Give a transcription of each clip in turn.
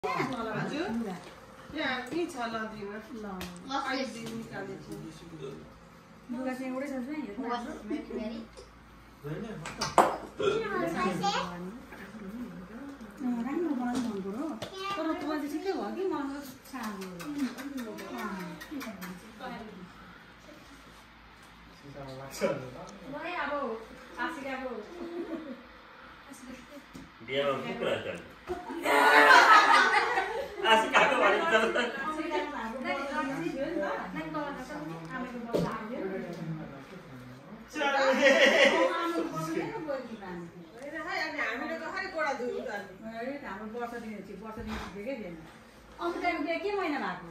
हजुर यहाँ के छ ल दिनु ल अहिले दिन निकाल्दैछु लुगा चाहिँ एउटै छ नि राम्रो बनाउनु मन पर्यो तर तपाईँ चाहिँ ठिकै भयो कि मलाई साह्रो बिहामा के कुरा छ आसिकाको भन्छ के महिना भएको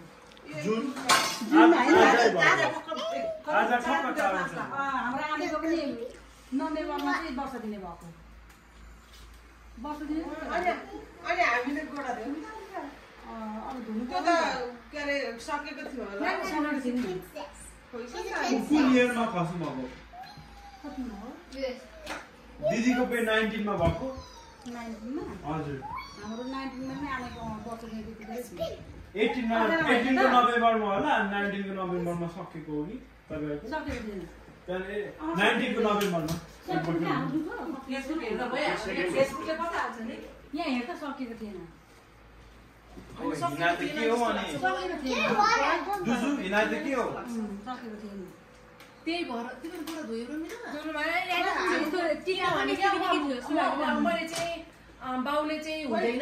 हाम्रो आमेको पनि नोभेम्बरमा चाहिँ वर्ष दिने भएको अहिले हामीले गोडा दियौँ अब धुनु त्यो त के अरे सकेको थियो होला कुन इयरमा खस्नु भएको दिदीको पे 19 मा भएको 19 मा हजुर हाम्रो 19 मा नै आमेको वर्ष दिने थियो 18 को नोभेम्बरमा होला 19 को नोभेम्बरमा सकेको हो कि तपाईहरुको सकेको थिएन त्यसले 19 को नोभेम्बरमा फेसबुकले बताउँछ नि यहाँ हेर्दा सकेको थिएन हिना त के हो अनि दुजु हिना त के हो सकेको थिएन त्यही भएर तिम्रो कुरा धोयो र मैले चाहिँ बाउले चाहिँ हुँदैन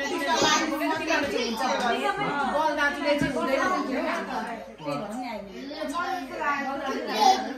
बल दाजुले चाहिँ हुँदैन